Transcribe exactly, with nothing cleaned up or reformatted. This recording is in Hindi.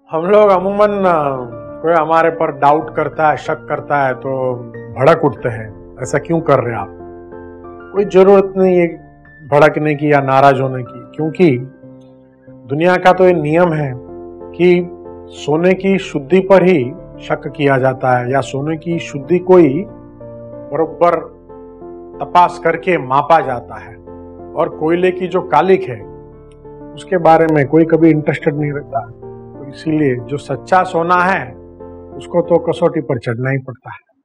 हम लोग अमूमन अ, कोई हमारे पर डाउट करता है, शक करता है तो भड़क उठते हैं। ऐसा क्यों कर रहे हैं आप? कोई जरूरत नहीं है भड़कने की या नाराज होने की, क्योंकि दुनिया का तो ये नियम है कि सोने की शुद्धि पर ही शक किया जाता है, या सोने की शुद्धि को ही बरोबर तपास करके मापा जाता है। और कोयले की जो कालिक है उसके बारे में कोई कभी इंटरेस्टेड नहीं रहता। तो इसीलिए जो सच्चा सोना है उसको तो कसौटी पर चढ़ना ही पड़ता है।